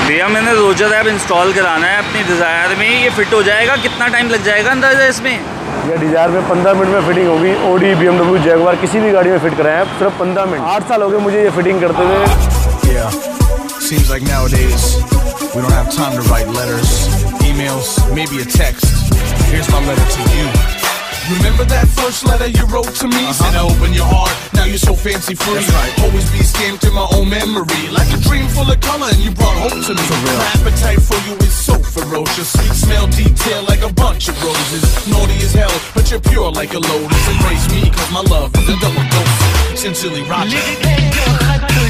भैया मैंने रोजरैब इंस्टॉल कराना है अपनी डिज़ायर में, ये फिट हो जाएगा? कितना टाइम लग जाएगा अंदाज़ा इसमें? ये डिज़ायर में 15 मिनट में फिटिंग होगी। ऑडी, BMW, जैगवार किसी भी गाड़ी में फिट कराएं आप, सिर्फ 15 मिनट। 8 साल हो गए मुझे ये फिटिंग करते हुए। Seems like nowadays we don't have time to write letters, emails, maybe a text. Here's my letter to you. Remember that first letter you wrote to me? Said open your heart, now you're so fancy free. Right. Always be stamped in my own memory, like a dream full of color, and you brought hope to me. My appetite for you is so ferocious. Smell detail like a bunch of roses. Naughty as hell, but you're pure like a lotus. Embrace me, cause my love is a double dose. Sincerely, Roger.